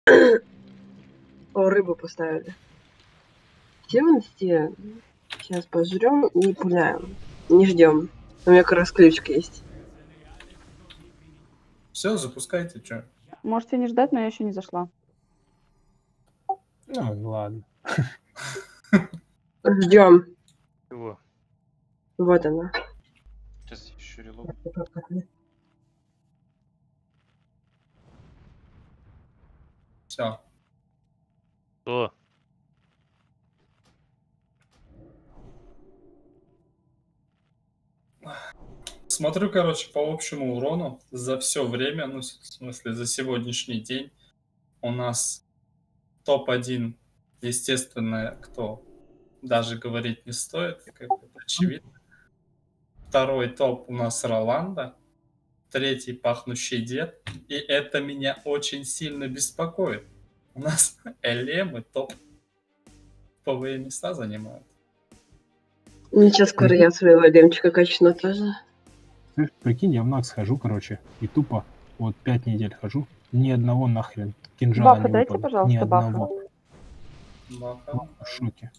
О, рыбу поставили. 11. Сейчас пожрем и пуляем. Не ждем. У меня как раз ключка есть. Все, запускайте, что. Можете не ждать, но я еще не зашла. Ну, ладно. Ждем. Его. Вот она. Сейчас еще релог. Все. Что? Смотрю, короче, по общему урону за все время, ну, в смысле, за сегодняшний день у нас топ-1, естественно, кто даже говорить не стоит, как это очевидно. Второй топ у нас Роланда. Третий пахнущий дед. И это меня очень сильно беспокоит. У нас элемы топовые места занимают. Ничего, скоро я своего лемчика качну тоже. Слышь, прикинь, я в НАКС хожу, короче, и тупо вот 5 недель хожу, ни одного нахрен кинжала Бафы не дайте, выпало. пожалуйста, Ни одного. Бафа. В шоке.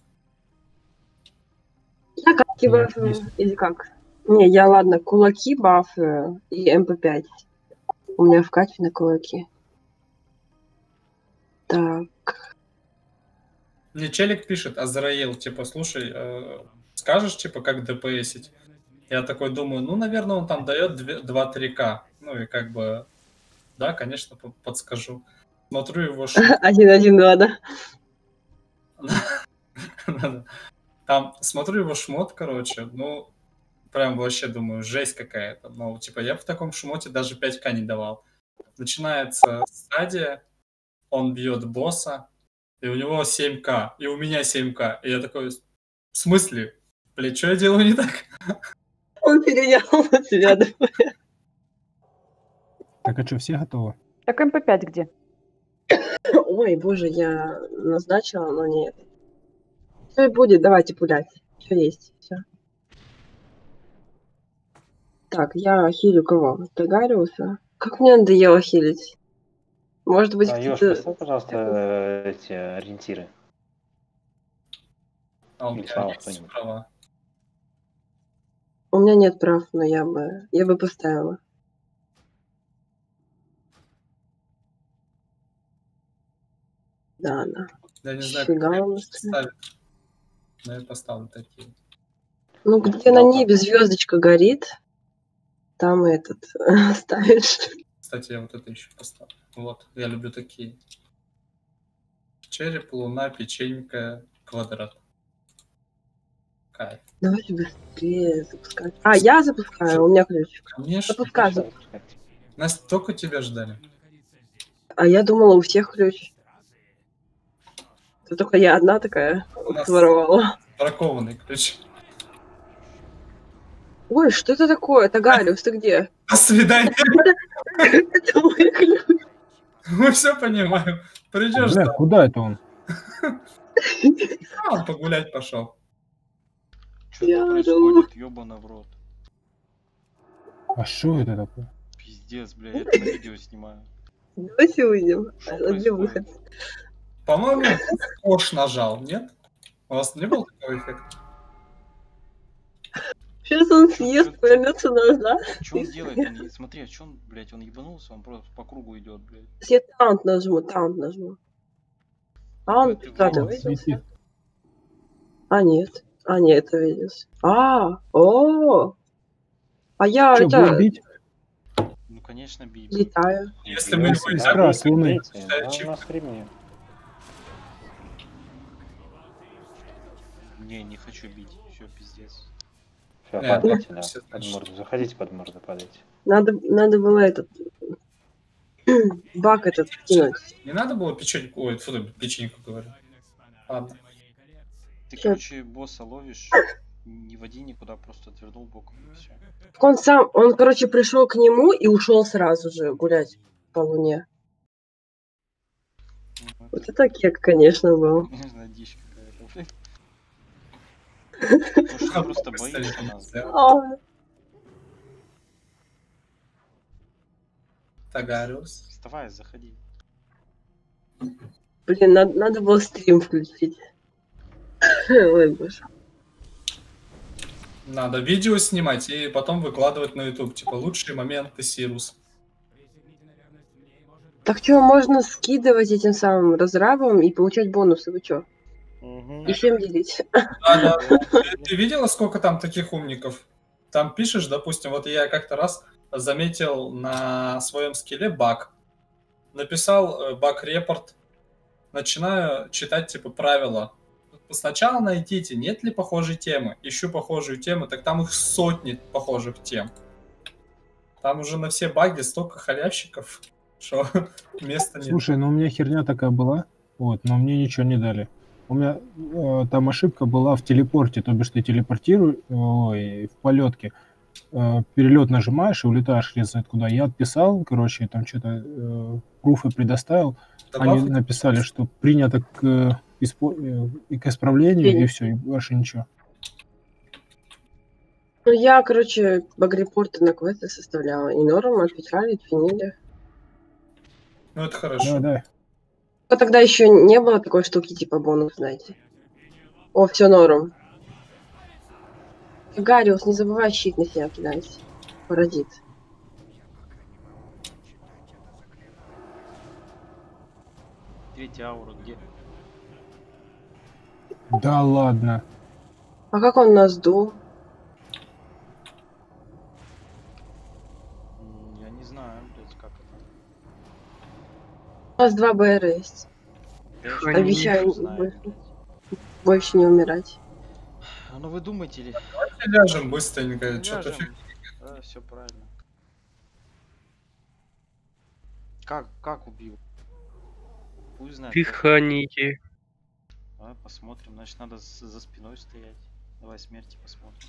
Я катки Меня бафы. бесит. Или как? Не, я ладно, кулаки бафы и МП5. У меня в каче на кулаки. Так. Мне челик пишет, Азраил, типа, слушай, скажешь, типа, как ДПСить? Я такой думаю, ну, наверное, он там дает 2-3К. Ну, и как бы, да, конечно, подскажу. Смотрю его шмот. 1-1-2, да? Там, смотрю его шмот, короче, ну, прям вообще думаю, жесть какая-то. Ну, типа, я в таком шмоте даже 5К не давал. Начинается стадия, он бьет босса, и у него 7К, и у меня 7К. И я такой, в смысле? Блин, что я делаю не так? Он переделал на себя. Так, а что, все готовы? Так МП5 где? Ой, боже, я назначила, но нет. Все будет, давайте пулять. Все есть, все. Так, я хилю кого? Тагариуса? Как мне надоело хилить? Может быть, Ёж, кто-то... поставь, пожалуйста, эти ориентиры. А у Или меня Слава есть кто-нибудь. права. У меня нет прав, но я бы поставила. Да, да. Я не знаю, Фига как я у буду нас. ставить. Но я поставлю такие. Ну, где на небе звездочка горит, там этот ставишь. Кстати, я вот это еще поставлю. Вот, я люблю такие. Череп, луна, печенька, квадрат. Кайф. Давайте быстрее запускать. А, я запускаю, у меня ключик. Конечно. Запускай. Нас только тебя ждали. А я думала, у всех ключ. Это только я одна такая У нас своровала. бракованный ключ. Ой, что это такое? Тагариус, ты где? До свидания. Это мой ключ. Мы все понимаем. Придешь, Бля, да. куда это он? А, он погулять пошел. Что Я там ору. происходит? Ёбана в рот. А что это такое? Пиздец, бля, я это на видео снимаю. Давайте уйдем. Что Где выход? происходит? По-моему, Кош нажал, нет? У вас не был такого эффекта? Сейчас он съест, повернется назад. Что он делает? Он, смотри, а что он, блядь, он ебанулся, он просто по кругу идет, блядь. Я таунт нажму. А он Ты куда-то врубай, виделся? свети. А, нет. А, нет, это виделся. О! А я Что, будешь это бить? Ну, конечно, бей. летаю. Если мы его Сестра с Луны. На стриме. Не, не хочу бить. Все, пиздец. Все, Не, падайте, ну, да. все, Под значит. морду. Заходите под морду, падайте. Надо было этот бак этот кинуть. Не надо было печеньку, ой, фу, печеньку говорю. Ладно. Ты, Чё? короче, босса ловишь, не води никуда, просто отвернул боком и все. Он, короче, пришел к нему и ушел сразу же гулять по луне. Вот это кек, конечно, был. Не знаю, дичь какая-то, блядь. Потому что ты просто боишься нас. А, Тагариус. Вставай, заходи. Блин, надо было стрим включить. Ой, боже. Надо видео снимать и потом выкладывать на YouTube. Типа лучшие моменты Сирус. Так что, можно скидывать этим самым разрабам и получать бонусы, вы чё? Мгм. И всем делить. Да. Ты видела, сколько там таких умников? Там пишешь, допустим, вот я как-то раз заметил на своем скилле баг. Написал баг-репорт. Начинаю читать, типа, правила. Сначала найдите, нет ли похожей темы. Ищу похожую тему, так там их сотни похожих тем. Там уже на все баги столько халявщиков, что места нет. Слушай, ну у меня херня такая была, вот, но мне ничего не дали. У меня там ошибка была в телепорте, то бишь ты телепортируешь, ой, в полетке, перелет нажимаешь и улетаешь хрен знает куда. Я отписал, короче, там что-то пруфы предоставил. Они Добавь- написали, что принято к исправлению, и все, и больше ничего. Ну, я, короче, баг-репорты на квесты составляла. И норм отвечали, отвинили. Ну, это хорошо. Да. Но тогда еще не было такой штуки, типа бонус, знаете. О, все норм. Гариус, не забывай щит на себя кидать. Паразит. Третья аура где? Да ладно. А как он нас дул? Я не знаю, блядь, как это. У нас 2 БР есть. Да я ж Обещаю, не знаю, больше. блядь. Больше не умирать. Ну вы думаете ли? Ляжем быстренько, что-то Ляжем. Да, все правильно. Как убил? Пусть знает. Пиханите. Давай посмотрим. Значит, надо за спиной стоять. Давай смерти посмотрим.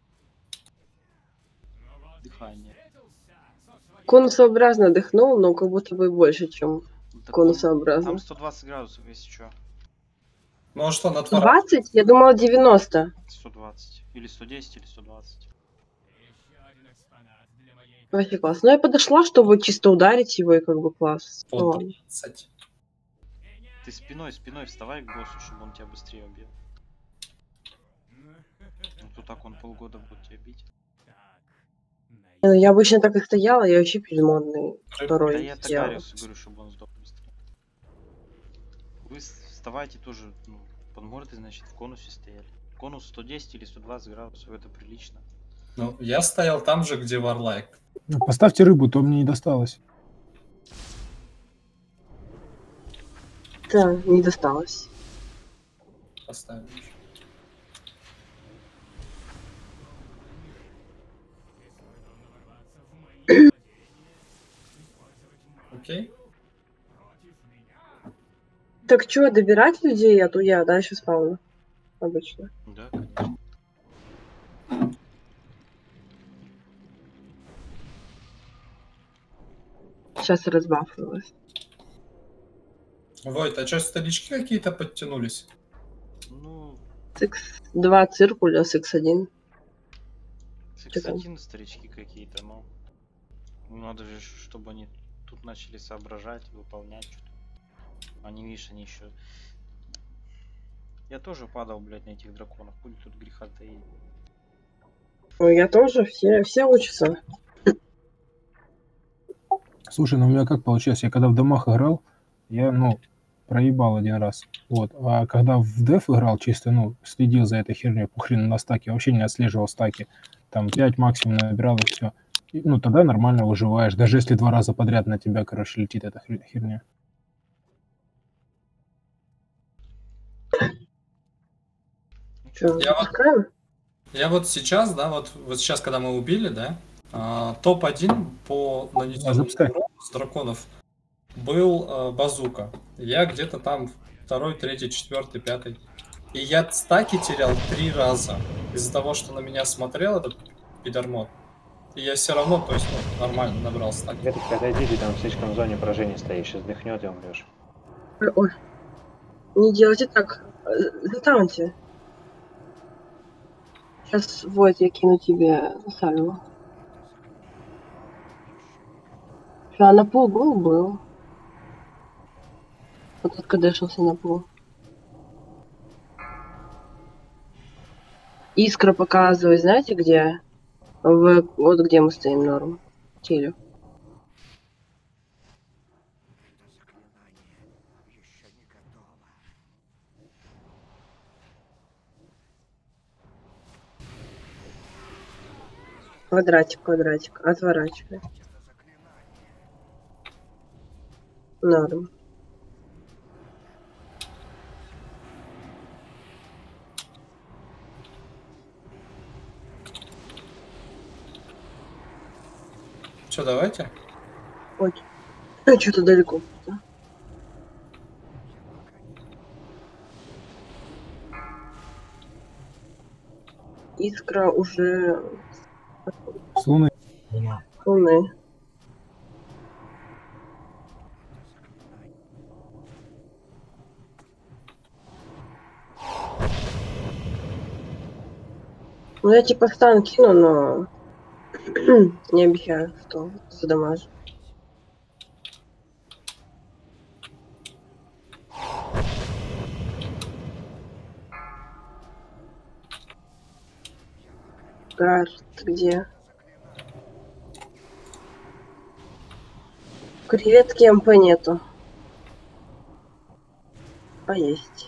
Дыхание. Конусообразно дыхнул, но как будто бы больше, чем Ну, так конусообразно. Там 120 градусов, если что. Ну а что, на твора? 20? Я думала 90. 120. Или 110, или 120. Вообще класс. Но я подошла, чтобы чисто ударить его, и как бы класс. Ну По ладно. 30. Ты спиной вставай к боссу, чтобы он тебя быстрее убил. Ну то так он полгода будет тебя бить. Не, ну я обычно так и стояла, я вообще пельмонный. Второй Да я так сделала. Ариусу говорю, чтобы он сдох быстрее. Вы вставайте тоже, ну, под мордой, значит, в конусе стояли. Конус 110 или 120 градусов, это прилично. Ну, я стоял там же, где Варлайк. Ну, поставьте рыбу, то мне не досталось. Да, не досталось. Поставил. Окей. Так что, добирать людей, а то я дальше спавну. Обычно. Да, конечно. Сейчас разбафнулась. Войт, а что, старички какие-то подтянулись? Ну, С X2 циркуля, с X1. с Чё там? X1 старички какие-то, но надо же, чтобы они тут начали соображать, выполнять что-то. Они, видишь, они еще... Я тоже падал, блядь, на этих драконов. Будет тут греха таить. Ой, я тоже, все учатся. Слушай, ну у меня как получилось? Я когда в домах играл, я, проебал один раз. Вот. А когда в деф играл, чисто, следил за этой херней, похрен на стаки, вообще не отслеживал стаки. Там 5 максимум набирал и все. Тогда нормально выживаешь, даже если 2 раза подряд на тебя, короче, летит эта херня. Что, Я вот- запускаем? Я вот сейчас, да, вот сейчас, когда мы убили, да, топ-1 по нанесенному запускай. урону с драконов был базука. Я где-то там 2, 3, 4, 5. И я стаки терял 3 раза из-за того, что на меня смотрел этот пидормод. И я все равно, то есть, нормально набрал стаки. Веточка, отойди, ты там слишком в зоне поражения стоишь, сейчас дыхнет и умрешь. Ой. Не делайте так. Затаунте. Сейчас, вот, я кину тебе сальву. А на пол был? Вот откадешился на пол. Искра показывает, знаете где? Вот где мы стоим, норм. Телю. Квадратик. Отворачивай. Норм. Что, давайте? Ой. Что-то далеко. Да? Искра уже С Луны. Луны. Ну, я типа стан кину, но не обещаю, что задамажу. Карт где? Креветки МП нету. А есть.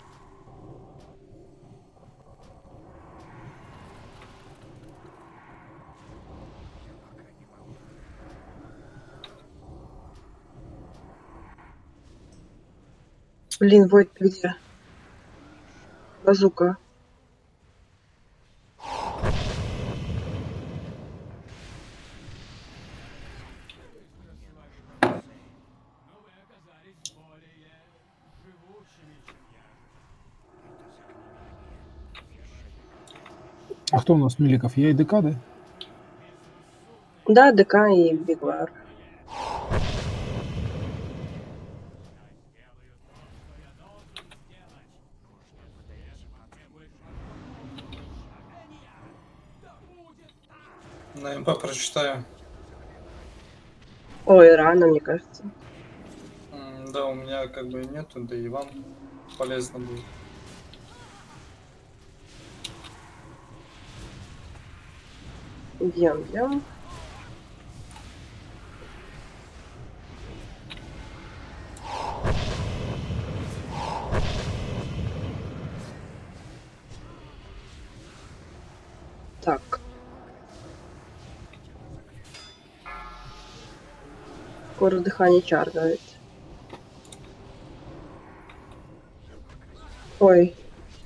Блин, Войт, где? Базука. А кто у нас Миликов? Я и ДК, да? Да, ДК и Бигвар. На МП прочитаю. Ой, рано, мне кажется. Да, у меня как бы нету, да и вам полезно будет. Бьем. Так. Скоро дыхание чаргает. Ой.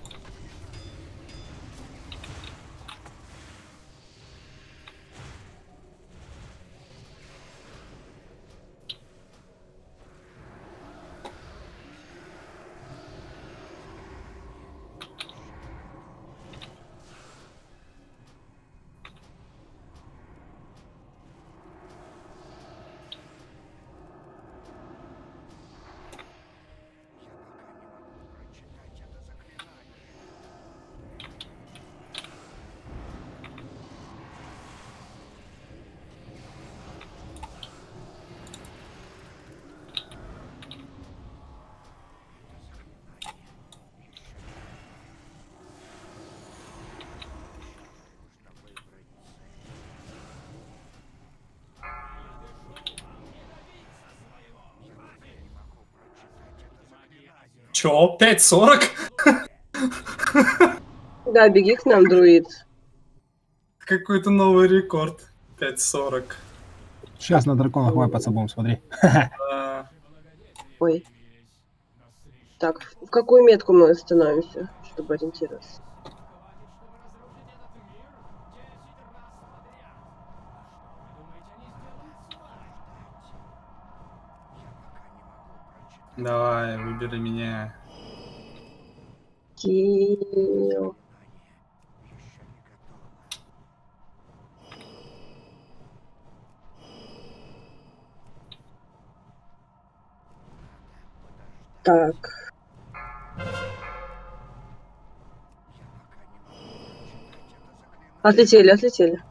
Чё, 5:40? Да, беги к нам, друид. Какой-то новый рекорд. 5:40. Сейчас на драконах вайпаться будем, смотри. Да. Ой. Так, в какую метку мы становимся, чтобы ориентироваться? Давай, выбери меня. Килл. Так. Отлетели.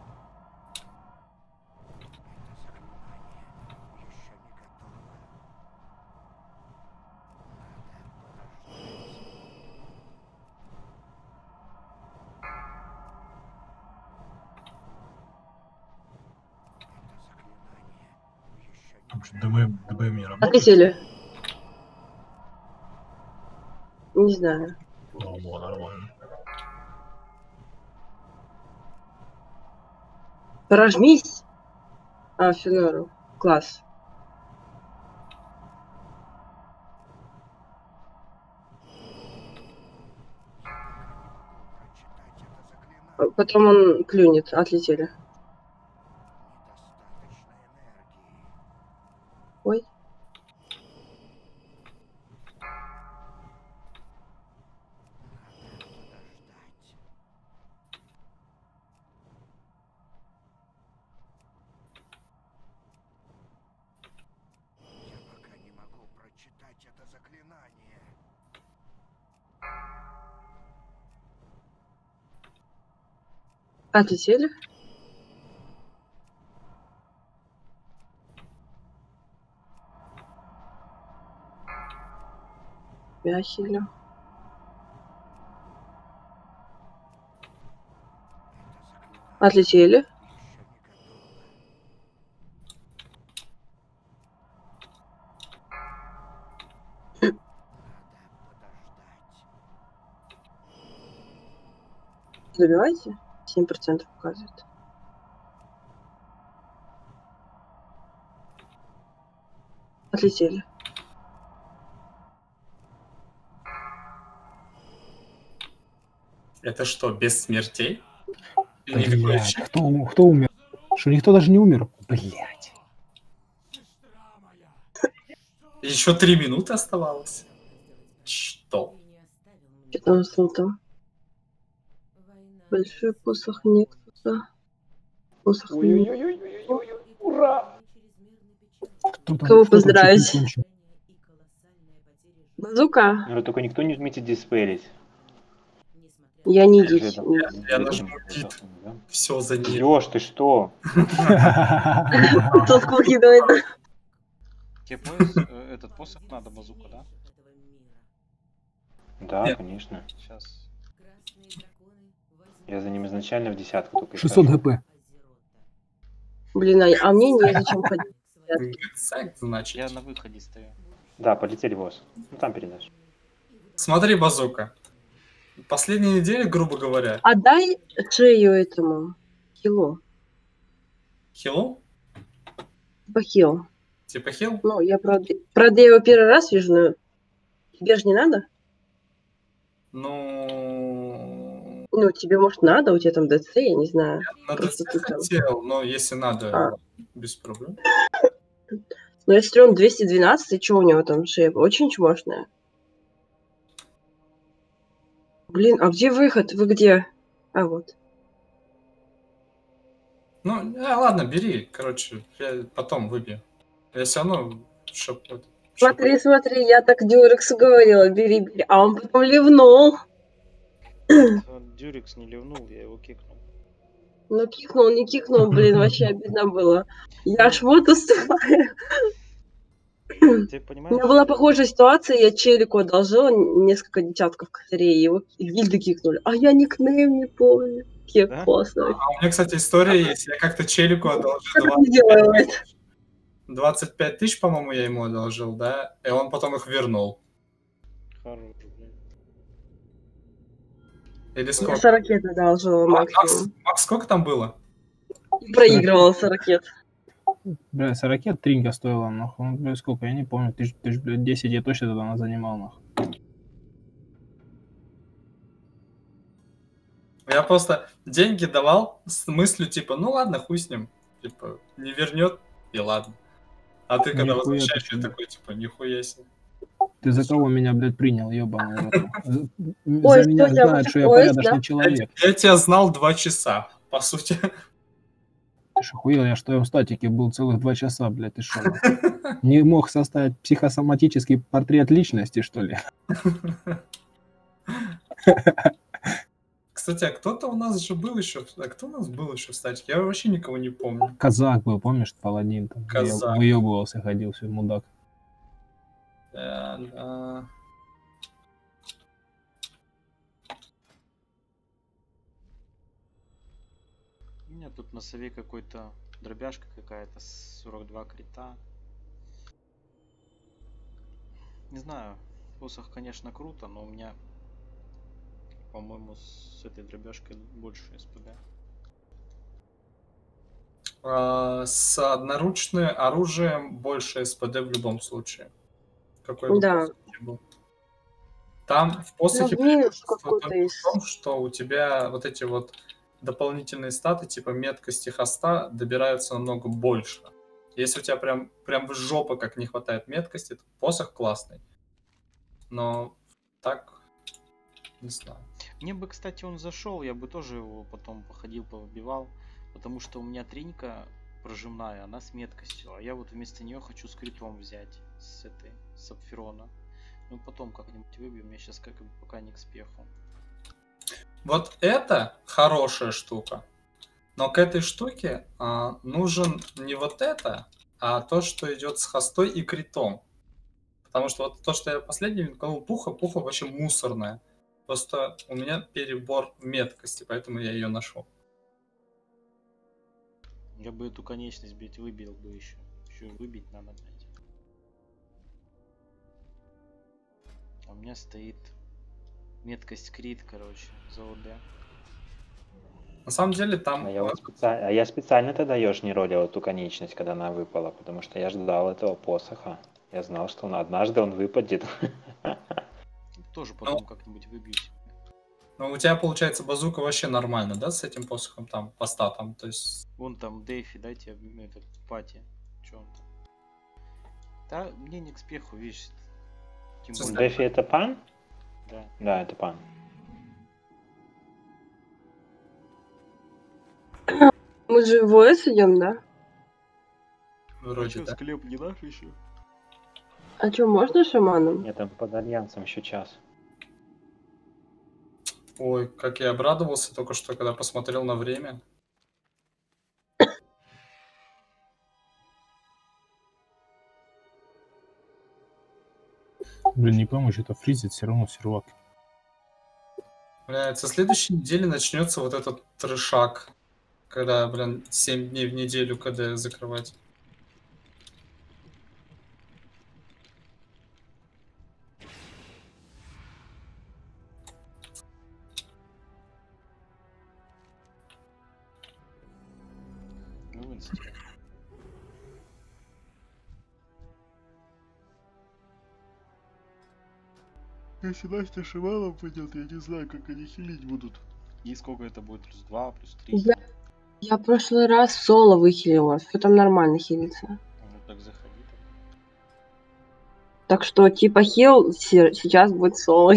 Потому что ДБМ не работает. Отлетели. Не знаю. О, нормально. Прожмись. А, все норм. Класс. Потом он клюнет. Отлетели. Ой. Отлетели. Яхили. Отлетели. Забивайте. 7% показывает. Отлетели. Это что, без смертей? Никакой Блядь, еще? кто умер? Что, никто даже не умер? Блядь. Еще 3 минуты оставалось. Что? 15 там. Большой посох нет. Посох нет. Ура! Кто там, Кого кто там поздравить? чуть не кончил? Базука. Ну, только никто не умеете диспелить. Я не Уже дичь. там- Я нажму тит. Да? Все за ним. Ёж, ты что? Тот выкидывает. Тебе пояс, этот посох надо, базука, да? Да, Нет. конечно. Сейчас. Я за ним изначально в десятку только 600 искал. ГП. Блин, а мне незачем ходить. Exact, значит. Я на выходе стою. Да, полетели босс. Ну там передашь. Смотри, базука. Последние недели, грубо говоря, Отдай шею этому. Хилу. хилу? Типа хил. Типа хил? Ну, я правда я его первый раз вижу, но тебе же не надо? Ну, Ну, тебе, может, надо, у тебя там ДЦ, я не знаю. на Просто ДЦ ты там. хотел, но если надо, А. без проблем. Ну, если он 212, что у него там шея? Очень чмошная. Блин, а где выход? Вы где? А, вот. Ну, ладно, бери, короче, я потом выбью. Я все равно Смотри, смотри, я так Дюрексу говорила, бери, бери. А он потом ливнул. Дюрикс не ливнул, я его кикнул. Ну, кикнул, не кикнул, блин, вообще обидно было. Я аж вот уступаю. Ты У понимаешь? меня была что- похожая ситуация, я челику одолжила несколько десятков косарей, его гильды кикнули. А я никнейм не помню. Какие Да? классные. У меня, кстати, история есть. Я как-то челику одолжил Что ты не делаю это? 25 тысяч, по-моему, я ему одолжил, да? И он потом их вернул. Хорош, блин. Или Я сколько? 40 одолжила максимум. Макс, сколько там было? И проигрывала 40. Бля, 40 тринга стоила, нахуй. Ну, бля, сколько, я не помню. Тысяч, блядь, 10 я точно тогда занимал, нахуй. Я просто деньги давал с мыслью, типа, ну ладно, хуй с ним. Типа, не вернет, и ладно. А ты когда Нихуя возвращаешь, ты я себе. такой, типа, нихуя себе. Ты за кого меня, блядь, принял, ебаный рот? Ой, За меня что у тебя знают, что я поезд, порядочный да? человек. Я тебя знал 2 часа, по сути. Ты что, охуел? Я в твоем статике был целых 2 часа, блядь, ты что? Не мог составить психосоматический портрет личности, что ли? Кстати, а кто-то у нас же был еще... А кто у нас был еще в статике? Я вообще никого не помню. Казак был, помнишь, паладин там? Казак. Выебывался, ходил, все, мудак. Да. У меня тут на сове какой-то дробяшка какая-то, 42 крита. Не знаю, посох, конечно, круто, но у меня, по-моему, с этой дробежкой больше СПД. С одноручным оружием больше СПД в любом случае. Какой бы Да. посох ни был. Там в Ну, посохе в минус преимущество какой-то только в из... том, что у тебя вот эти вот дополнительные статы, типа меткости хоста, добираются намного больше. Если у тебя прям в жопу как не хватает меткости, то посох классный. Но так, не знаю. Мне бы, кстати, он зашел, я бы тоже его потом походил, повыбивал, потому что у меня тринька прожимная, она с меткостью, а я вот вместо нее хочу с критом взять, с этой, с сапфирона. Ну потом как-нибудь выбьем, я сейчас как бы пока не к спеху. Вот это хорошая штука. Но к этой штуке нужен не вот это, а то, что идет с хостой и критом. Потому что вот то, что я последний винканул пуха вообще мусорная. Просто у меня перебор меткости, поэтому я ее нашел. Я бы эту конечность, блядь, выбил бы еще. Еще выбить надо, блядь. А у меня стоит меткость крит, короче, за ОД. На самом деле там... А я специально тогда ее ж не ролил, эту конечность, когда она выпала, потому что я ждал этого посоха. Я знал, что однажды он выпадет. Тоже потом как-нибудь выбью себе. Ну, у тебя, получается, базука вообще нормально, да, с этим посохом там, по статам, то есть... Вон там Дэйфи, дайте этот пати. Че он там? Да, мне не к спеху, видишь. Тем более- Дэфи это пан? Да. Да, это пан. Мы же в ОС идем, да? Вроде, да. Склеп не наш еще? А что, можно шаманом? Я там под альянсом еще час. Ой, как я обрадовался только что, когда посмотрел на время. Блин, не помочь, это фризит все равно сервак. Блядь, со следующей недели начнется вот этот трешак. Когда, блин, 7 дней в неделю КД закрывать. Ну, в инсте. Если Настя Шимала пойдет, я не знаю, как они хилить будут. И сколько это будет? Плюс 2, плюс 3. Я в прошлый раз соло выхилила, все там нормально хилится. Ну так заходи. Так что, типа, хил сейчас будет соло.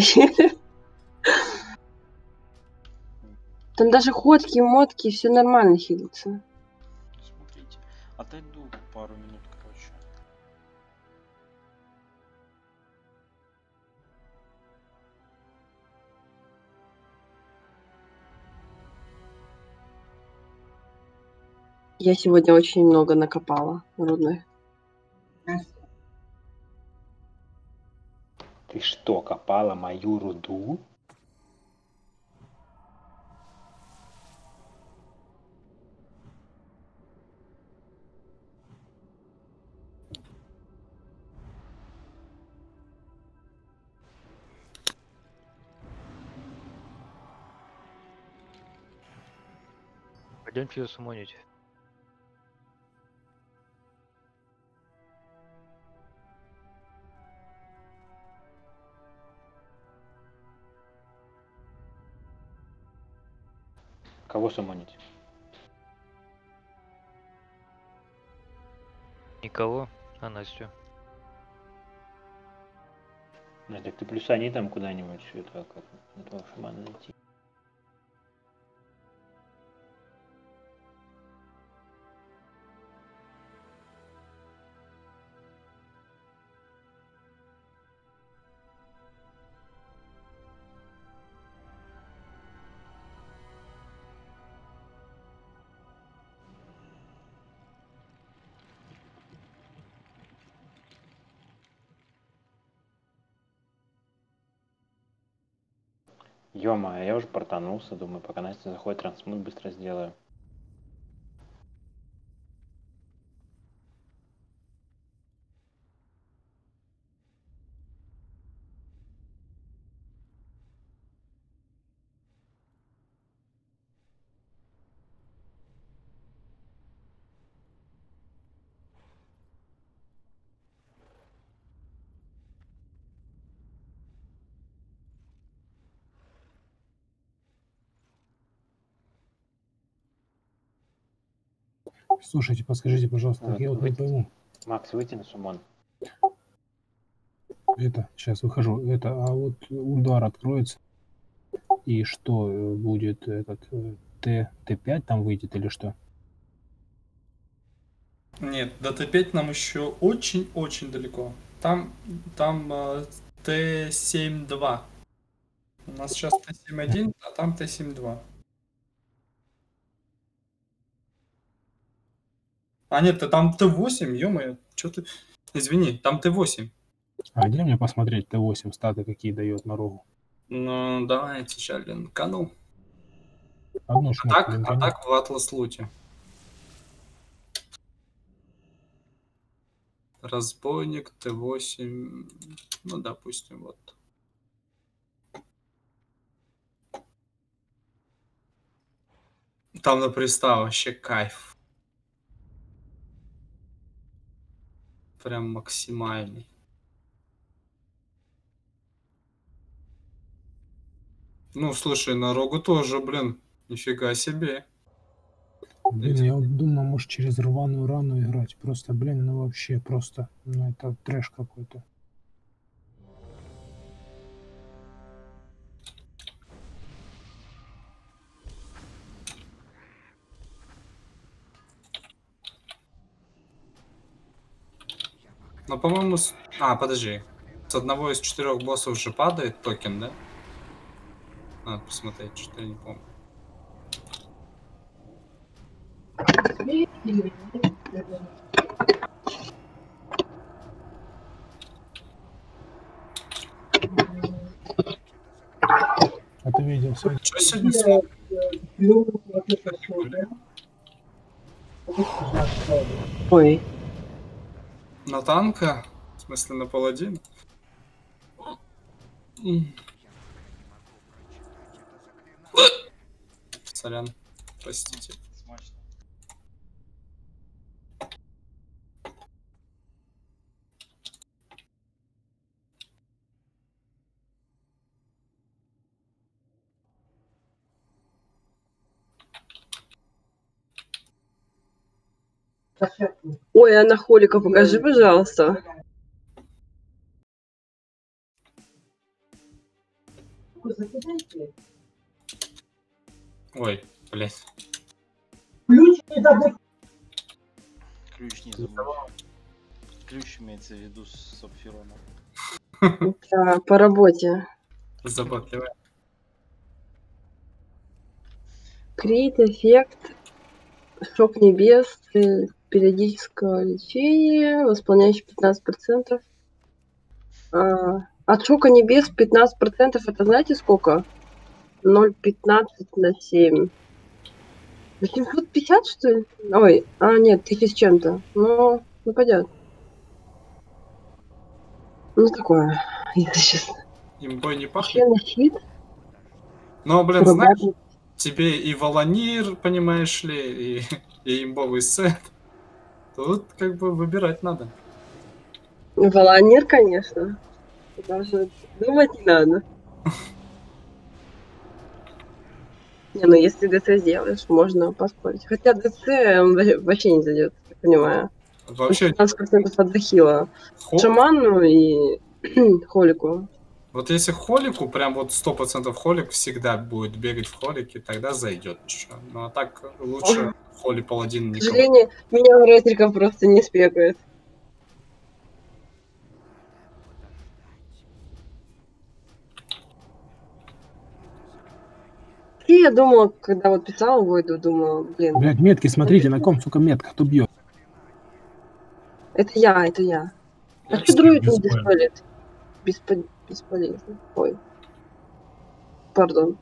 Там даже ходки, мотки, все нормально хилится. Смотрите. Отойду пару минут, короче. Я сегодня очень много накопала рудных. Ты что, копала мою руду? Пойдемте ее сумонить. Кого сумонить? Никого, а Настю. Так ты плюсани там куда-нибудь, это как этого шамана найти. Ё-моё, я уже портанулся, думаю, пока Настя заходит, трансмут быстро сделаю. Слушайте, подскажите, пожалуйста, Вот, я вот не выйдите. пойму. Макс, выйди на суммон. Это, сейчас выхожу. Это, а вот удар откроется. И что будет этот Т5 там выйдет или что? Нет, до Т5 нам еще очень-очень далеко. Там Т7-2. У нас сейчас Т7-1, а там Т7-2. А нет, там Т8, ё-моё, что ты... Извини, там Т8. А где мне посмотреть Т8 статы, какие дает на рогу? Ну, давайте сейчас линкану. Одну А шмотку линканем. так в Атлас Луте. Разбойник, Т8, ну, допустим, вот. Там на пристав вообще кайф. Прям максимальный. Ну, слушай, на рогу тоже, блин, нифига себе. Блин, я вот думаю, может через рваную рану играть. Просто, блин, ну вообще просто, ну это трэш какой-то. Но, по-моему, А, подожди. С одного из 4 боссов же падает токен, да? Надо посмотреть, что-то я не помню. А ты видел сегодня? Что сегодня смотришь? Ой, На танка? В смысле, на паладина? Сорян, простите. Смачно. ой, а на Холика покажи, пожалуйста. Ой, блядь. Ключ не забудь. Ключ имеется в виду с Сапфирона. Да, по работе. Заботливая. Крит, эффект, шок небес, периодического лечения, восполняющий 15%. От шока небес 15% это знаете сколько? 0,15 на 7. 850, что ли? Ой, нет, 1000 с чем-то. Ну пойдет. Ну, такое, если честно. Имбой не Вообще пахнет. на щит. Но, блин, знаешь, Рубак. тебе и Волонир, понимаешь ли, и имбовый сет. Тут как бы выбирать надо. Волонир, конечно. Даже думать не надо. Не, ну если ДЦ сделаешь, можно поспорить. Хотя ДЦ он вообще не зайдет, я понимаю. Вообще, 15% от захила. хо- Шаману и Холику. вот если холику, прям вот 100% холик всегда будет бегать в холике, тогда зайдет. Чё. Ну а так лучше холи паладин К никого. сожалению, меня ретрика просто не спекает. И я думала, когда вот писала Войду, думала, блин, Блядь, метки, смотрите, на ком, сука, метка, кто бьет. это я. А что кстати, друид не бесполезно. диспалит? Бесполезно. Ой. Пардон.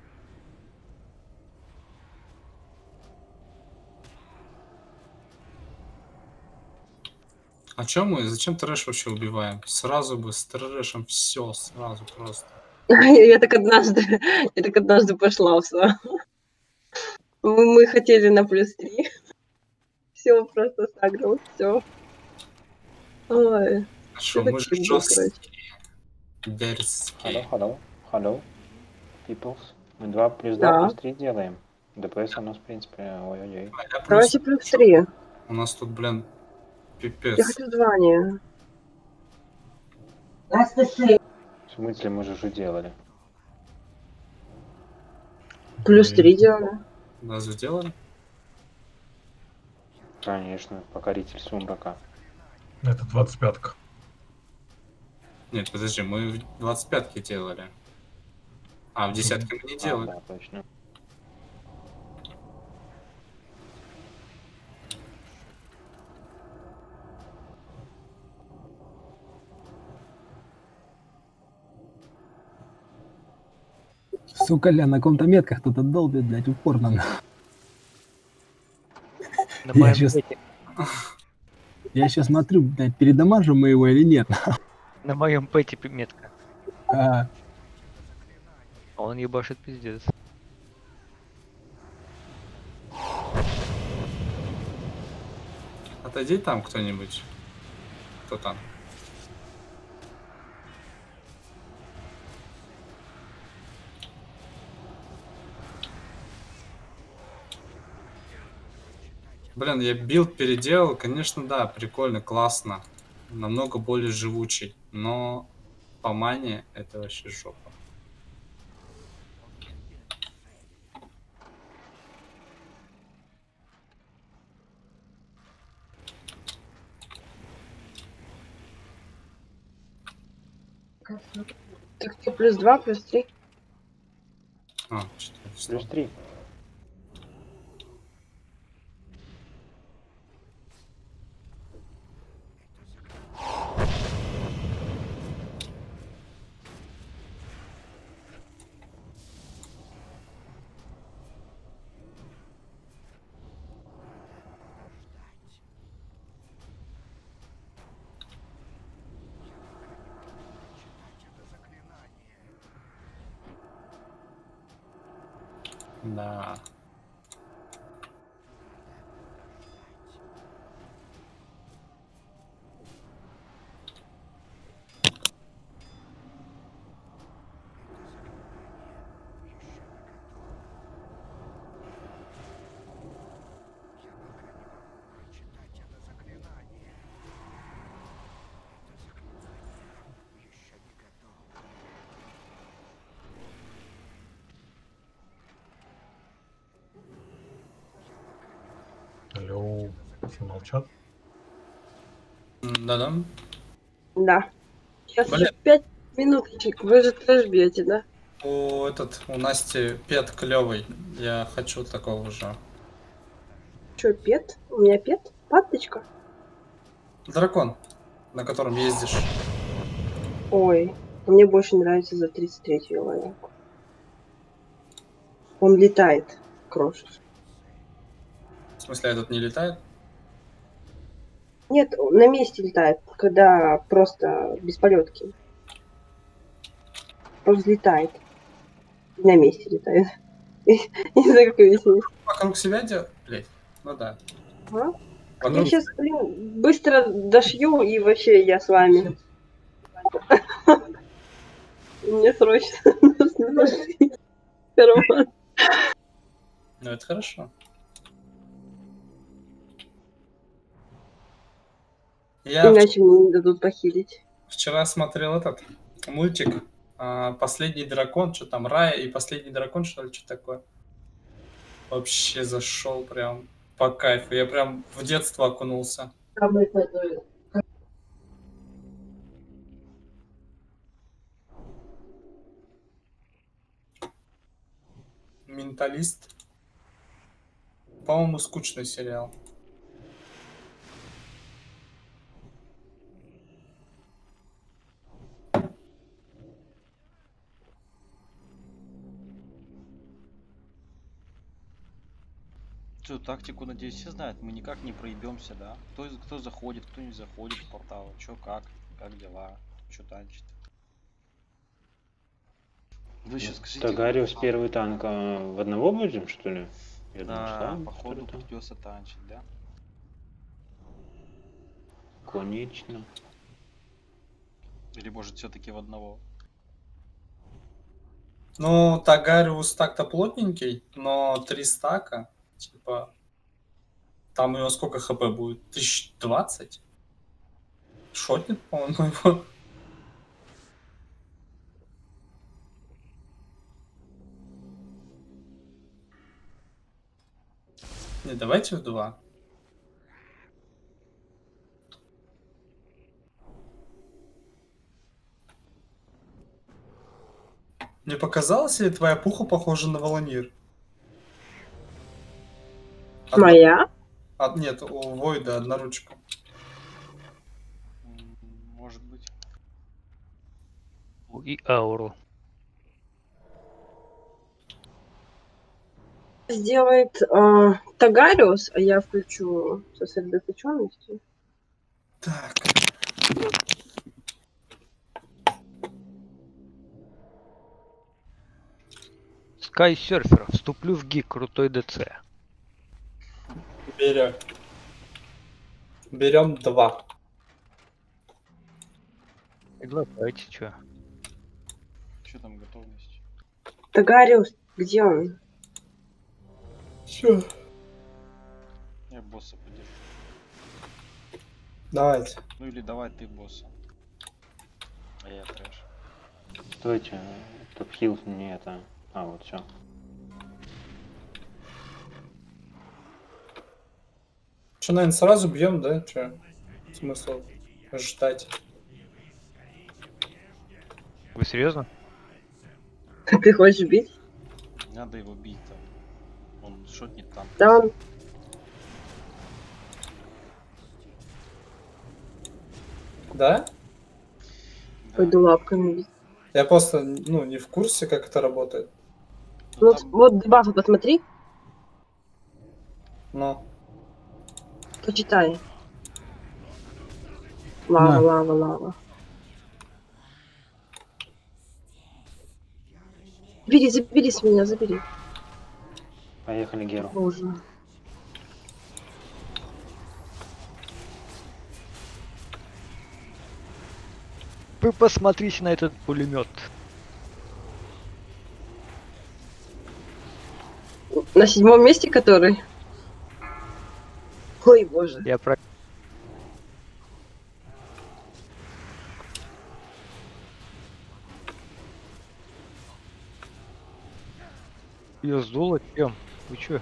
А чё мы? Зачем трэш вообще убиваем? Сразу бы с трэшем все сразу просто. Я так однажды пошла все. Мы хотели на +3. Все просто сагрил, все. Ой. А что, мы же жесткие. Дерзкие. Hello, peoples. Мы 2 + 2 Да. + 3 делаем. ДПС у нас, в принципе, ой-ой-ой. А я Давайте плюс... плюс 3. У нас тут, блин, Я пипец. хочу звание. В смысле, мы же уже делали. Плюс 3 делали. Нас сделали? Конечно, покоритель сумрака. Это 25-ка. Нет, подожди, мы в 25-ке делали. А, в десятке мы не делали. Да, точно. Сука, ля, на каком-то метках кто-то долбит, блядь, упорно. На Я моем щас- пэте, Я сейчас смотрю, блядь, передамажу мы его или нет. на моем пэте метка. А, Он ебашит пиздец. Отойди там кто-нибудь. Кто там? Блин, я билд переделал, конечно, да, прикольно, классно. Намного более живучий, но по мане это вообще жопа. Так что плюс 2, плюс 3. А, что-то Плюс 3. Да. Алло, все молчат? Да-да. Да. Сейчас Блин. еще 5 минуточек. Вы же трэш бьете, да? У Насти пет клевый. Я хочу такого же. Че, пет? У меня пет? Паточка? Дракон, на котором ездишь. Ой, мне больше нравится за 33-ю ловелку. Он летает, крошишь. В смысле, этот не летает? Нет, он на месте летает, когда просто без полетки. Он взлетает. На месте летает. Не знаю, как объяснить. Вокруг себя делать? Блять. Ну да. А? Я Вокруг... сейчас, быстро дошью, и вообще я с вами. Мне срочно нужно дошить карман. Ну это хорошо. Я Иначе мне не дадут похилить. вчера смотрел этот мультик «Последний дракон», что там, Рая и «Последний дракон», что ли, что такое. Вообще зашел прям по кайфу. Я прям в детство окунулся. «Менталист». По-моему, скучный сериал. Всю тактику, надеюсь, все знают. Мы никак не проебемся, да? Кто заходит, кто не заходит в портал. Чё, как дела? Чё танчит? Вы еще скажите. Тагариус первый танк в одного будем, что ли? Я думаю, Да, что походу что-то. придется танчить, да? Конечно. Или может все-таки в одного? Ну, Тагариус так-то плотненький, но 3 стака, типа, там у него сколько хп будет? 1020? Шотнет, по-моему, его. Не, давайте в 2. Мне показалось, ли твоя пуха похожа на Волонир? Моя? Нет, у Войда одноручка. Может быть. И ауру. Сделает Тагариус, а я включу сосредоточенность. Так. Скайсерфер. Вступлю в гик. Крутой ДЦ. Берем. Берем 2. Предлагайте, чё. Что там готовность? Тагариус, где он? Все. Я босса подержу. Давайте. Ну или давай ты босса. А я трэш. Стойте, топ-хилл не это. А, вот все. Что, наверное, сразу бьем, да? Че? Смысл ждать? Вы серьезно? Ты хочешь бить? Надо его бить там. Он шотнет там. Да он... Да? Да. Пойду лапками бить. Я просто, ну, не в курсе, как это работает. Ну, там- вот дебафы посмотри, Но. почитай. Лава, Да. лава, лава. Забери с меня, забери. Поехали, Геру. Боже. Вы посмотрите на этот пулемет. На 7-м месте который? Ой, боже. Я про... Ее сдуло? Чем? Вы чё?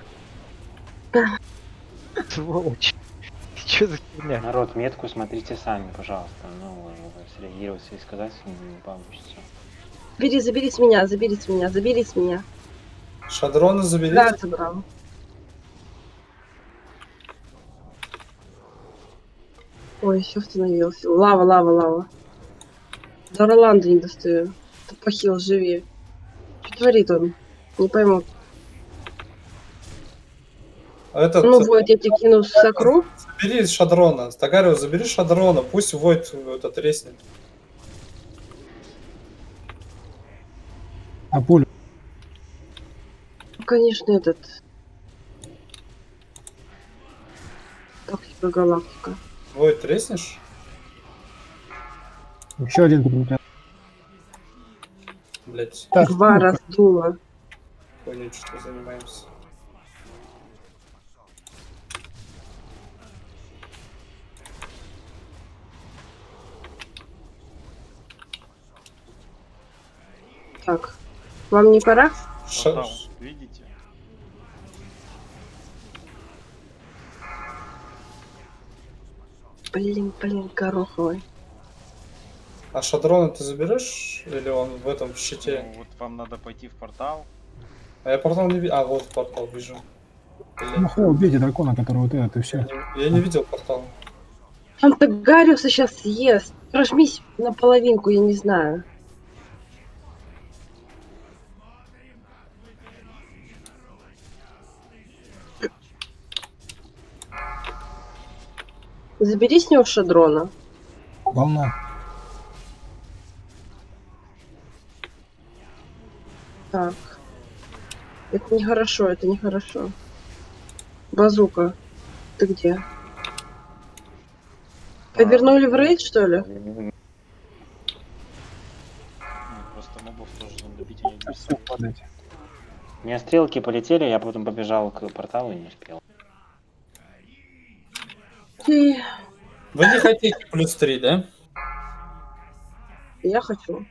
Сволочь. Чё за херня? Народ, метку смотрите сами, пожалуйста. Ну, среагировать и сказать не получится. Забери с меня, забери с меня. Шадрона заберите. Да, забрал. Ой, еще остановился. Лава, лава, лава. До Роланда не достаю. Похил, живи. Что творит он? Не пойму. Этот, Ну вот, я тебе кину сакру. забери Шадрона. Тагариус, забери Шадрона. Пусть Войд этот резнет. А пулю? Конечно, этот. Токсика галактика. Войд резнешь? Еще один прилетел. Блять, Так, Два ну, раздула. хуйней что занимаемся. Так. Вам не пора? Портал, видите? Блин, гороховый. А Шадрона ты заберешь? Или он в этом в щите? Ну, вот вам надо пойти в портал. А я портал не вижу. А, вот портал вижу. ну Блин, хуй, убейте дракона, который вот этот, и все. я не видел портал. Он так Гариуса сейчас съест. Прожмись на половинку, я не знаю. Забери с него Шадрона. Волна. Так. Это нехорошо, это нехорошо. Базука. Ты где? Повернули в рейд, что ли? Ну, просто могу мобов тоже надо добить, они Всё, адверсарии. падайте. У меня стрелки полетели, я потом побежал к порталу и не успел. И Вы не хотите +3, да? я хочу.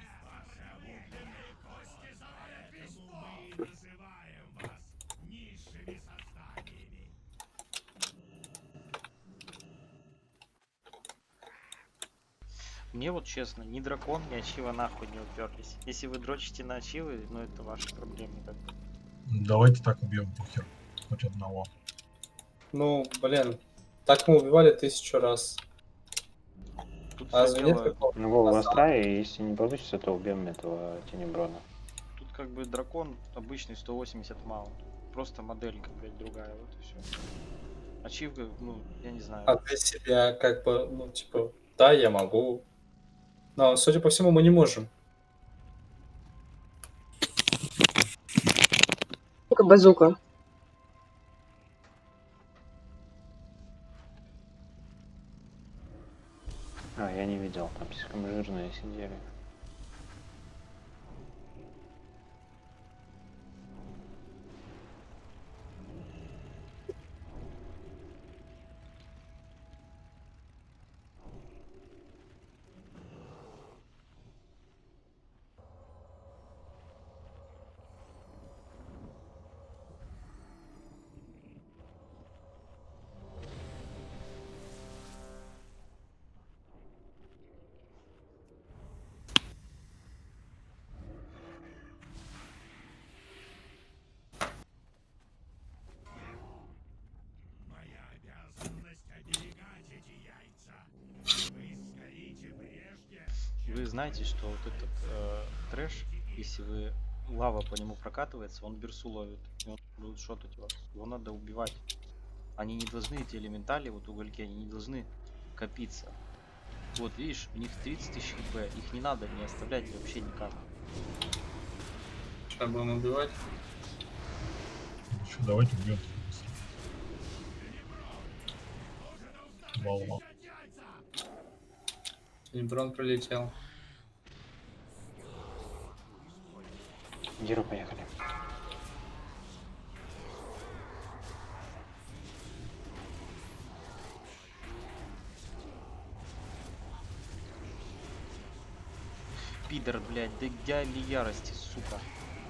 Мне вот честно, ни дракон, ни ачива нахуй не уперлись. Если вы дрочите на ачивы, ну это ваши проблемы как бы. Давайте так убьем похер. Хоть одного. Ну, блин, так мы убивали 1000 раз. Тут А всё разве нет дело- какого-то Ну, в способа? Астрае, если не получится, то убьем этого Тенеброна. Тут как бы дракон обычный 180 маунт. Просто моделька, блядь, другая, вот и все. Ачивка, ну, я не знаю. А для себя как бы, ну, типа, да, я могу. Но, судя по всему, мы не можем. Ну-ка, базука. А, я не видел, там слишком жирные сидели. Вы знаете, что вот этот трэш, если вы лава по нему прокатывается, он берсу ловит, и он будет шотать вас. Его надо убивать. Они не должны, эти элементали, вот угольки, они не должны копиться. Вот видишь, у них 30 тысяч хп, их не надо не оставлять вообще никак. Сейчас будем убивать. Еще давайте убьем. Волна. Тенеброн пролетел. Геру, поехали. Пидор, блядь, да я ли ярости, сука.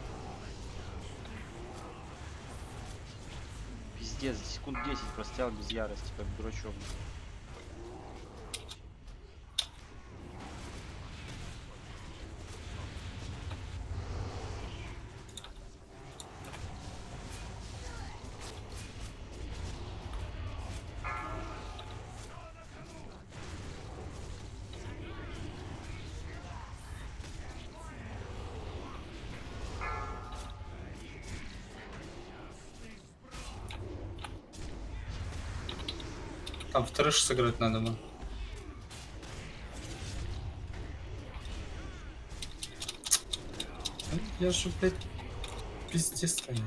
Пиздец, секунд 10 простоял без ярости, как дурачок. Там в трэш сыграть надо бы. Я же, блядь, пиздец стою.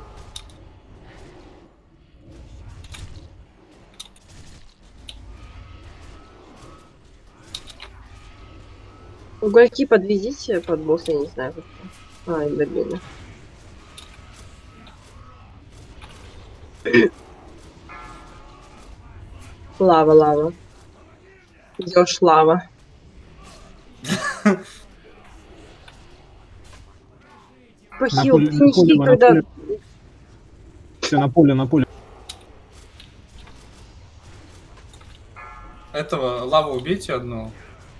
Угольки подвезите под босса, я не знаю. Как-то. Ай, добили. Лава, лава. Идешь, лава. Похил, ты не хили, когда... Все, на поле, на поле. Этого лаву убейте одну.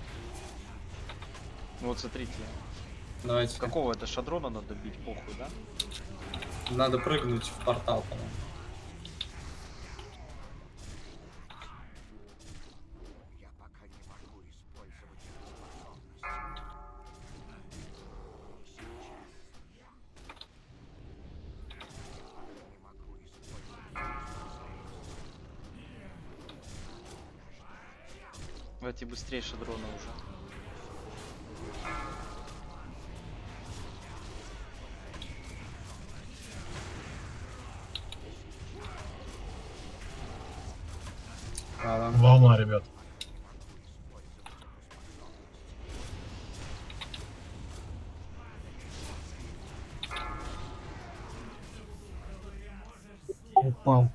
Вот смотрите, Давайте. какого это шадрона надо бить, похуй, да? Надо прыгнуть в портал, по-моему. Давайте быстрее шадрона уже. Ладно. Волна, ребят. упал.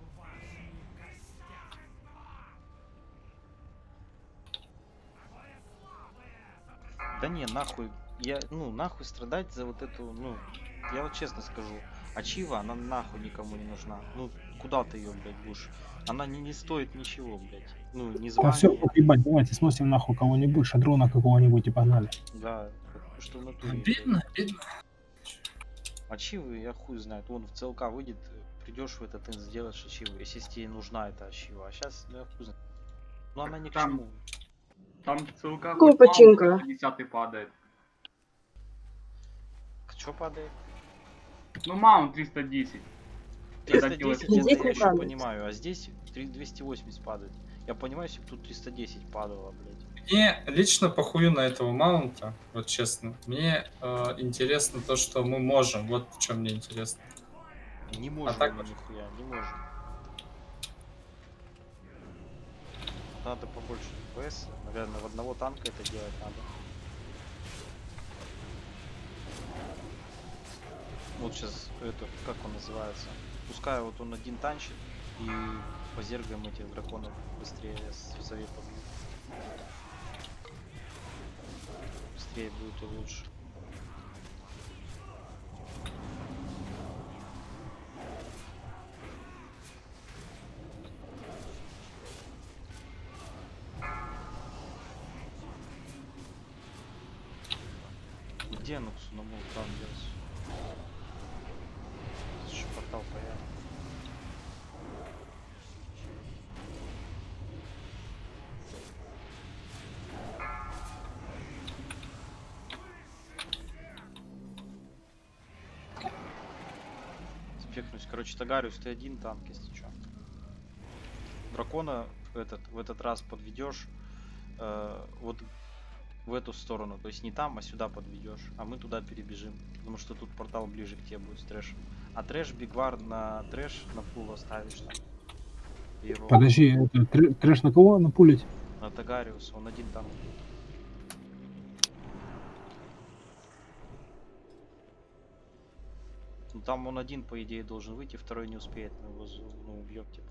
Да не, нахуй. Нахуй страдать за вот эту, я вот честно скажу. Ачива, она нахуй никому не нужна. Ну, куда ты ее, блядь, будешь? Она не стоит ничего, блядь. Ну, не Да все, звание. ебать, давайте сносим нахуй кого-нибудь, шадрона какого-нибудь и погнали. Да, потому что в натуре. Обидно, обидно. Ачивы, я хуй знает. Он в ЦЛК выйдет, придешь в этот инс, сделаешь ачиву, если тебе нужна эта ачива. А сейчас, я хуй знает. Ну она ни к Там- чему. Там ссылка Какого хоть мало, починка? 10 падает. Что падает? Ну, маунт 310. Когда 310 делаешь это Здесь я не еще падает. понимаю, а здесь 280 падает. Я понимаю, если бы тут 310 падало, блядь. Мне лично похую на этого маунта, вот честно. Мне интересно то, что мы можем. Вот в чем мне интересно. Не можем так мы вот. нихуя, не можем. Надо побольше ДПС. Наверное, в одного танка это делать надо. Вот сейчас это, как он называется? Пускай вот он один танчит и позергаем этих драконов быстрее с совет побьют. Быстрее будет и лучше. Где Нуксу на мол там делать? Еще портал появится. Спекнусь. Короче, Тагариус, ты один танк, если что. Дракона в этот раз подведешь вот в эту сторону. То есть не там, а сюда подведешь. А мы туда перебежим. Потому что тут портал ближе к тебе будет с трэшем. А трэш, бигвар на трэш на фул оставишь там. И его Подожди, это трэш на кого напулить? на Тагариус, он один танк. Ну там он один, по идее, должен выйти, второй не успеет, мы его убьем, типа.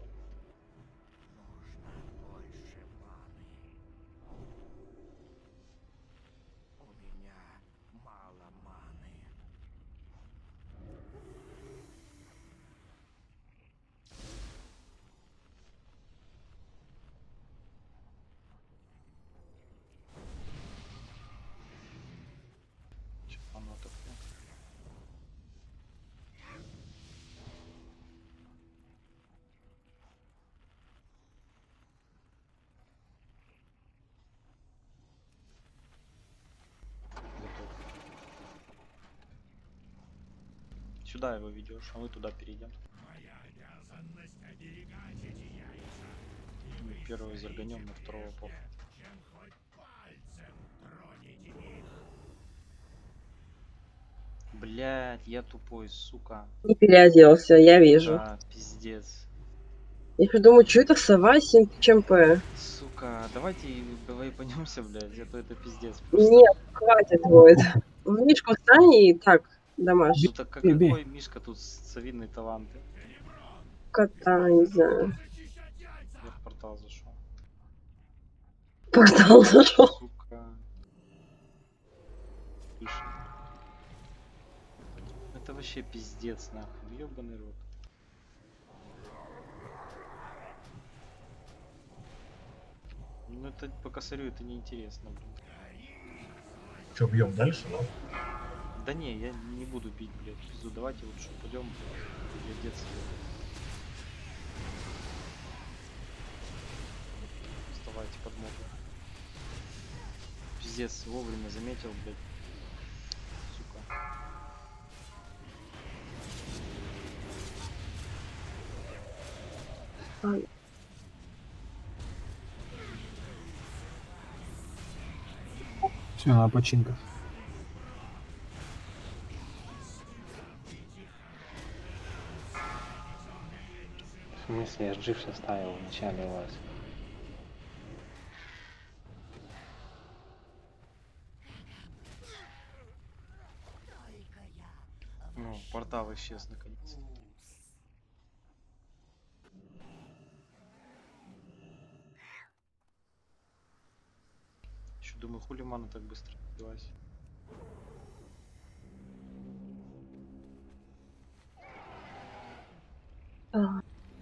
Чё оно такое? Готов. Сюда его ведешь, а мы туда перейдем. Мы первого зарганем, на второго похуй. Блять, я тупой, сука. Не переоделся, я вижу. Да, пиздец. Я еще думаю, что это сова 7 ЧМП? Сука, давай пойдемся, блядь, а то это пиздец. Просто. Нет, хватит будет. В Мишку встань и так, дамаш. Ну так Бей. какой Мишка тут совинные таланты? Кота, не знаю. Я в портал зашел. Портал зашел. Сука. Слышь. Это вообще пиздец, нахуй. Ёбаный рот. Ну это по косарю это неинтересно, блин. Что, бьем дальше, да? Да не, я не буду бить, блядь, пизду. Давайте лучше пойдем, глядеться. Вставайте подмогу. Пиздец, вовремя заметил, блядь. Сука. Все, на починка. В смысле, я джив ставил в начале у вас. Ну, портал исчез наконец. Думаю, хули мана так быстро сбилась. А,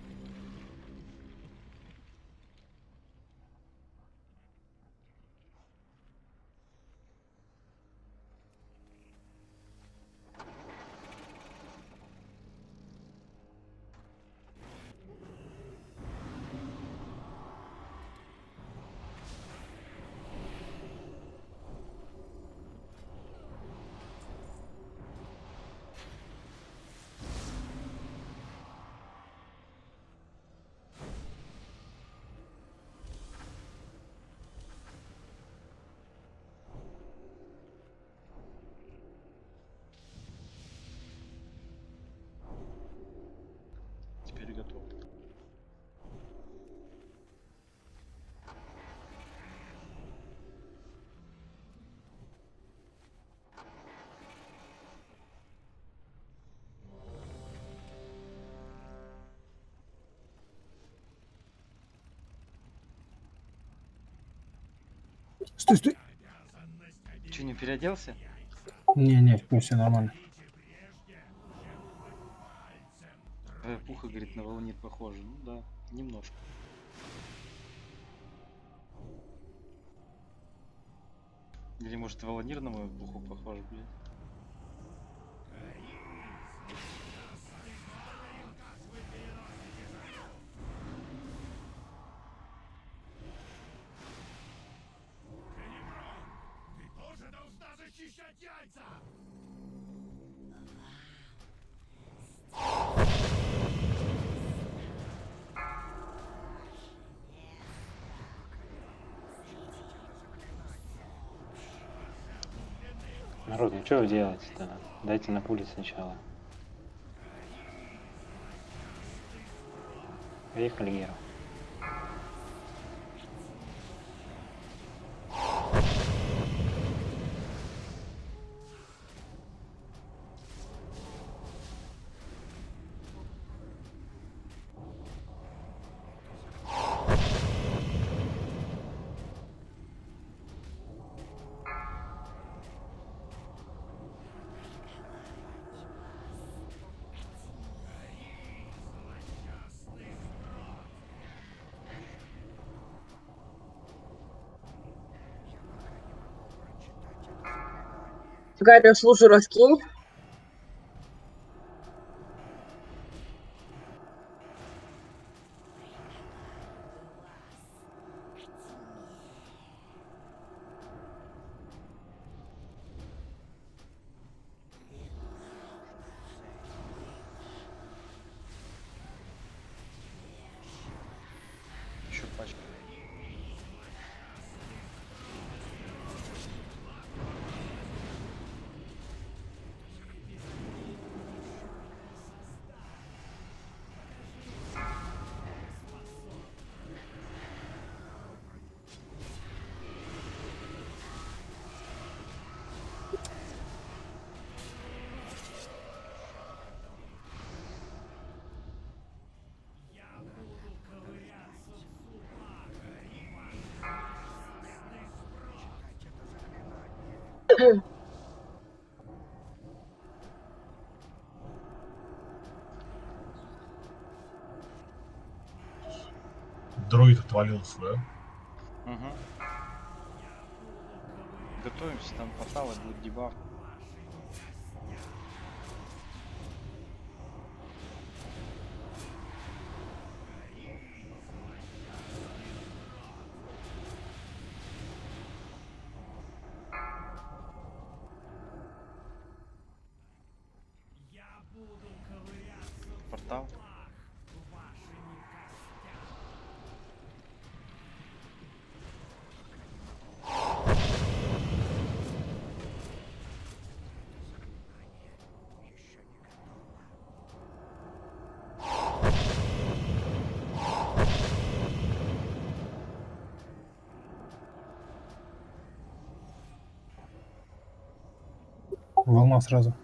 Теперь готов. Стой, стой. Че, не переоделся? Не, все нормально. Твоя пуха, говорит, на волнит похоже. Ну да, немножко. Или может волонир на мою пуху похож, блядь? Народ, ну что вы делаете-то? Дайте на пули сначала. Поехали, Гера. Гарри, слушай, раскинь. Еще пачка. Дроид отвалил свое. Угу. Готовимся, там порталы будет дебаф. Портал. Волна сразу.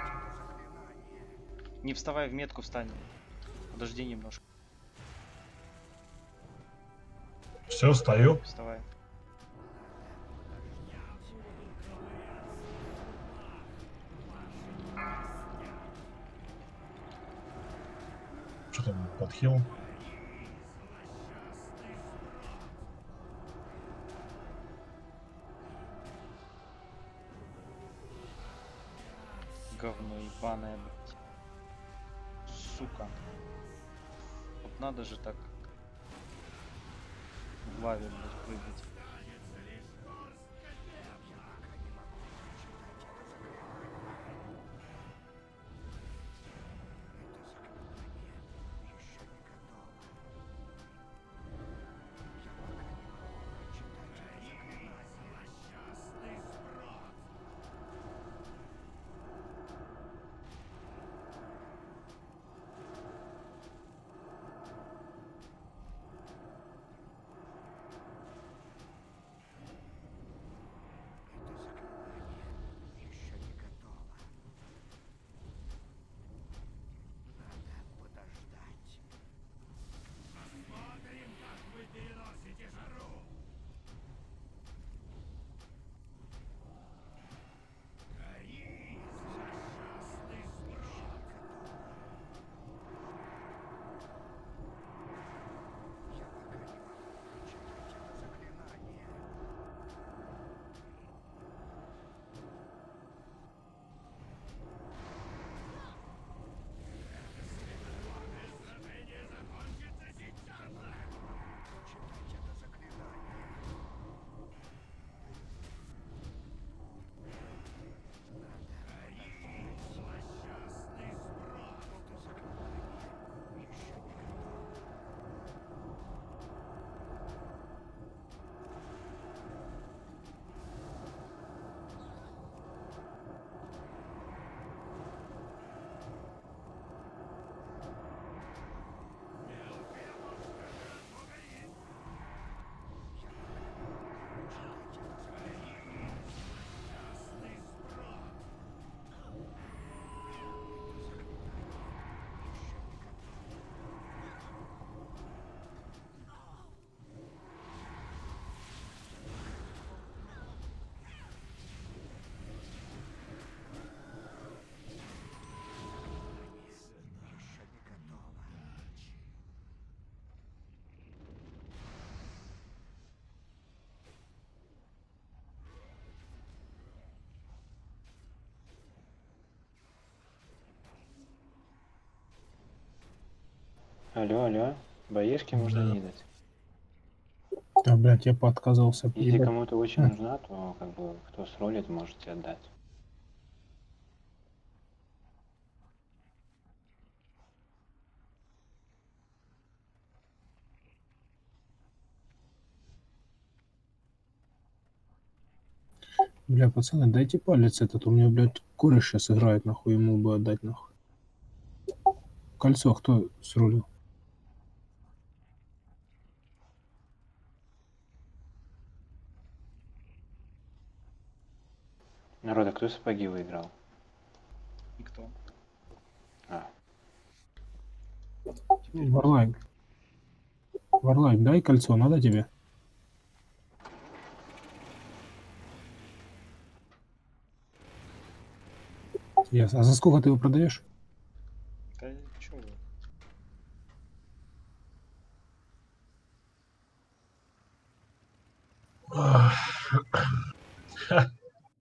Не вставай в метку, встань. Подожди немножко. Все, стою. Вставай. Что там, подхил? Говно ебаное, блядь. Сука. Вот надо же так в лаве, блядь, прыгать. Алло, боешки можно Да. не дать. Да, блядь, я поотказался. Если Ебать. кому-то очень нужна, то как бы кто сролит, можете отдать. Бля, пацаны, дайте палец этот. У меня, блядь, кореш сейчас играет, нахуй, ему бы отдать, нахуй. Кольцо кто срулил? Народ, а кто сапоги выиграл? Никто. А, Варлайк. Варлайк, дай кольцо, надо тебе? Ясно. А за сколько ты его продаешь?